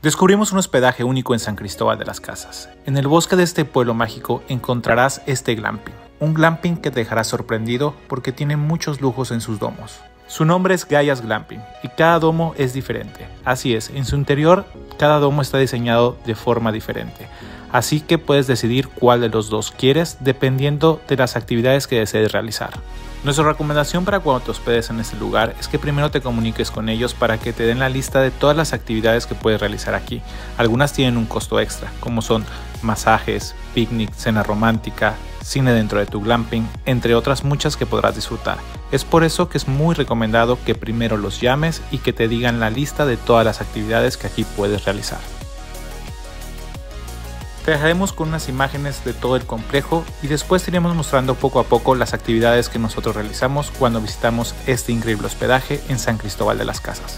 Descubrimos un hospedaje único en San Cristóbal de las Casas. En el bosque de este pueblo mágico encontrarás este glamping. Un glamping que te dejará sorprendido porque tiene muchos lujos en sus domos. Su nombre es Gaia's Glamping y cada domo es diferente. Así es, en su interior cada domo está diseñado de forma diferente. Así que puedes decidir cuál de los dos quieres dependiendo de las actividades que desees realizar. Nuestra recomendación para cuando te hospedes en este lugar es que primero te comuniques con ellos para que te den la lista de todas las actividades que puedes realizar aquí. Algunas tienen un costo extra, como son masajes, picnic, cena romántica, cine dentro de tu glamping, entre otras muchas que podrás disfrutar. Es por eso que es muy recomendado que primero los llames y que te digan la lista de todas las actividades que aquí puedes realizar. Te dejaremos con unas imágenes de todo el complejo y después te iremos mostrando poco a poco las actividades que nosotros realizamos cuando visitamos este increíble hospedaje en San Cristóbal de las Casas.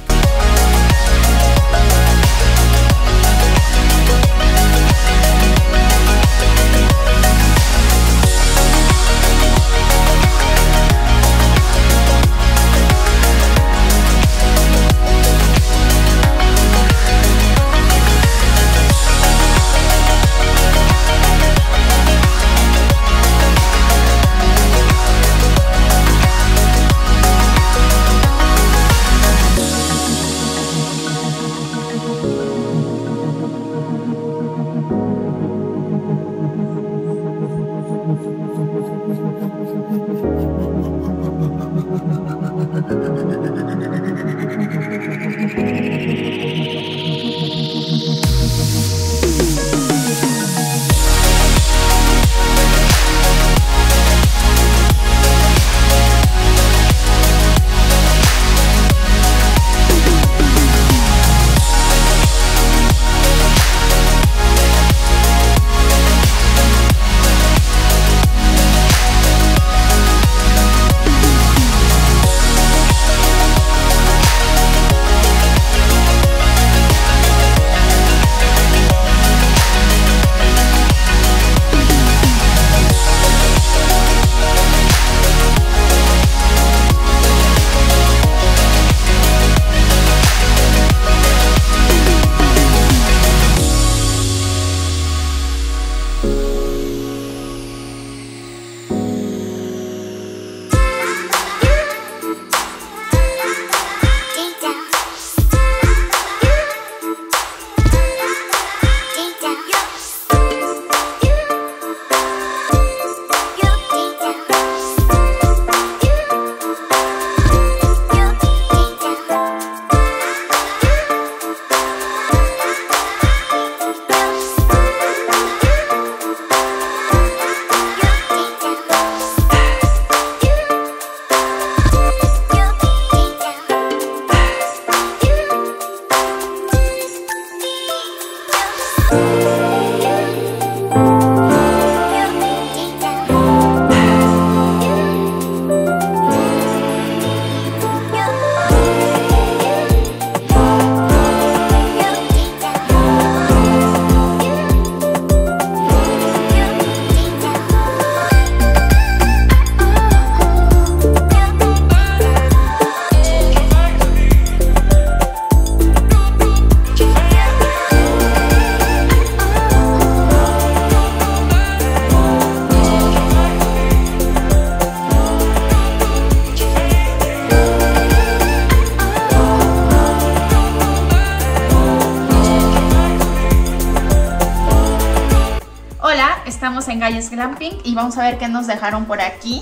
Estamos en Gaia's Glamping y vamos a ver qué nos dejaron por aquí.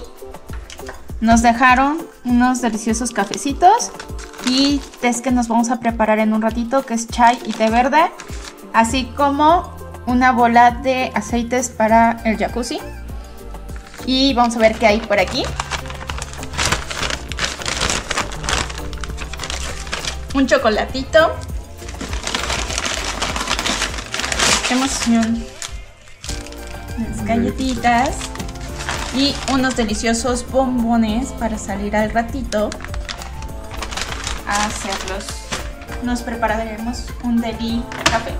Nos dejaron unos deliciosos cafecitos y tés que nos vamos a preparar en un ratito, que es chai y té verde, así como una bola de aceites para el jacuzzi. Y vamos a ver qué hay por aquí. Un chocolatito. ¡Qué emoción! Unas galletitas y unos deliciosos bombones para salir al ratito a hacerlos. Nos prepararemos un deli café.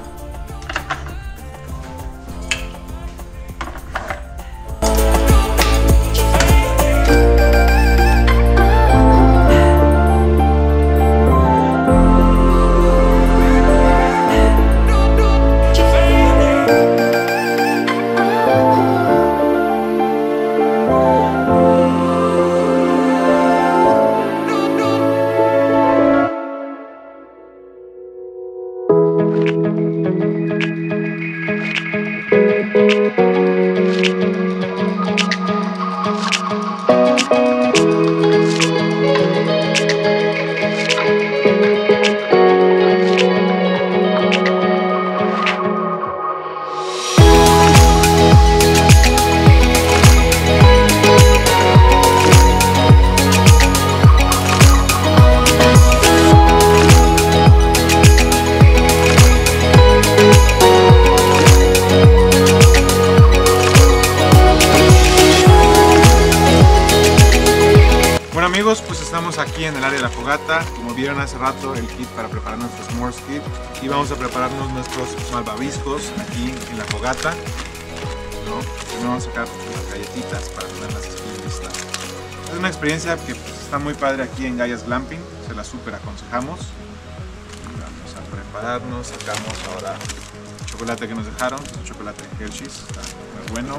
aquí en el área de la fogata. Como vieron hace rato, el kit para preparar nuestros s'mores kit. Y vamos a prepararnos nuestros malvaviscos aquí en la fogata. Primero vamos a sacar las galletitas para tenerlas aquí listas. Es una experiencia que está muy padre aquí en Gaia's Glamping. Se la súper aconsejamos. Vamos a prepararnos. Sacamos ahora el chocolate que nos dejaron. Es chocolate Hershey's. Está muy bueno.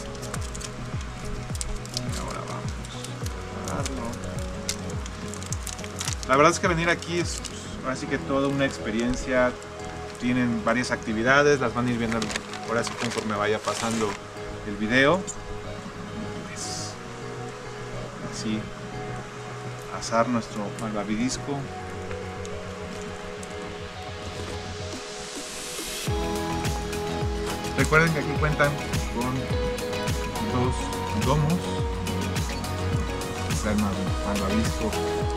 La verdad es que venir aquí es así que toda una experiencia. Tienen varias actividades, las van a ir viendo ahora sí conforme vaya pasando el video. Pues, así asar nuestro malvavisco. Recuerden que aquí cuentan con 2 domos. Está el malvavisco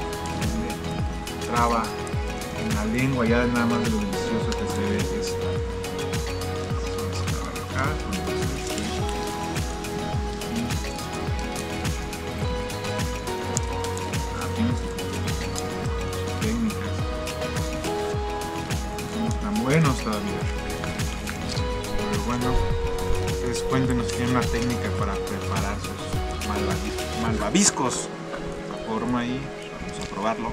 traba en la lengua, ya nada más de lo delicioso que se ve esta. Vamos a acabar acá. Tiene sus técnicas. No son tan buenos todavía. Pero bueno, ustedes cuéntenos si tienen una técnica para preparar sus malvaviscos. De esta forma ahí, vamos a probarlo.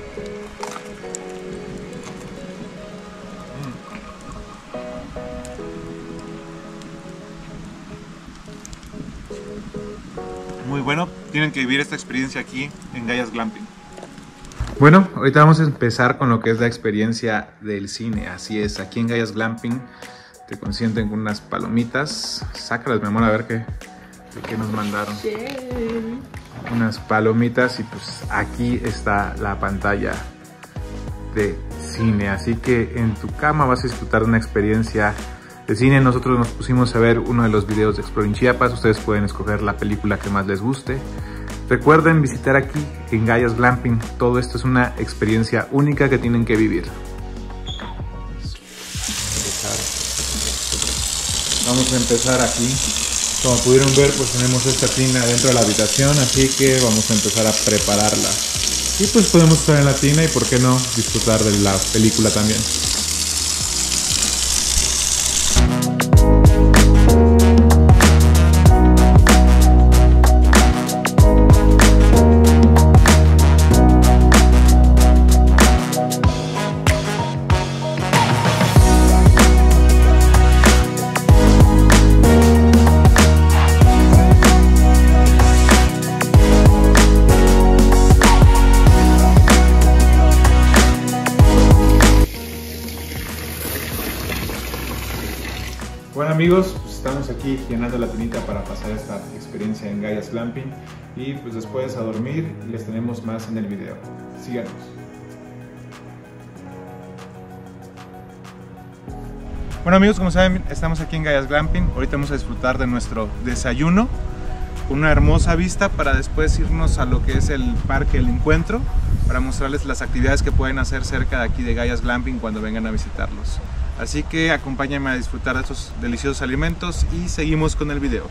Muy bueno, tienen que vivir esta experiencia aquí en Gaia's Glamping. Bueno, ahorita vamos a empezar con lo que es la experiencia del cine. Así es, aquí en Gaia's Glamping te consienten con unas palomitas. Sácalas, mi amor, a ver qué nos mandaron. Unas palomitas y pues aquí está la pantalla de cine. Así que en tu cama vas a disfrutar de una experiencia de cine. Nosotros nos pusimos a ver uno de los videos de Exploring Chiapas. Ustedes pueden escoger la película que más les guste. Recuerden visitar aquí en Gaia's Glamping. Todo esto es una experiencia única que tienen que vivir. Vamos a empezar aquí. Como pudieron ver, pues tenemos esta tina dentro de la habitación, así que vamos a empezar a prepararla. Y pues podemos estar en la tina y por qué no disfrutar de la película también. Bueno amigos, pues estamos aquí llenando la tinita para pasar esta experiencia en Gaia's Glamping y pues después a dormir y les tenemos más en el video. Síganos. Bueno amigos, como saben, estamos aquí en Gaia's Glamping. Ahorita vamos a disfrutar de nuestro desayuno con una hermosa vista para después irnos a lo que es el Parque El Encuentro para mostrarles las actividades que pueden hacer cerca de aquí de Gaia's Glamping cuando vengan a visitarlos. Así que acompáñenme a disfrutar de estos deliciosos alimentos y seguimos con el video.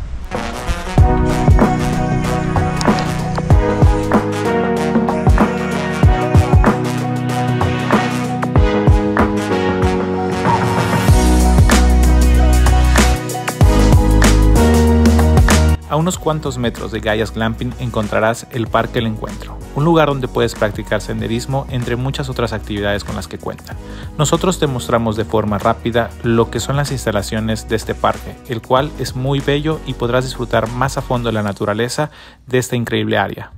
A unos cuantos metros de Gaia's Glamping encontrarás el Parque El Encuentro, un lugar donde puedes practicar senderismo entre muchas otras actividades con las que cuentan. Nosotros te mostramos de forma rápida lo que son las instalaciones de este parque, el cual es muy bello y podrás disfrutar más a fondo de la naturaleza de esta increíble área.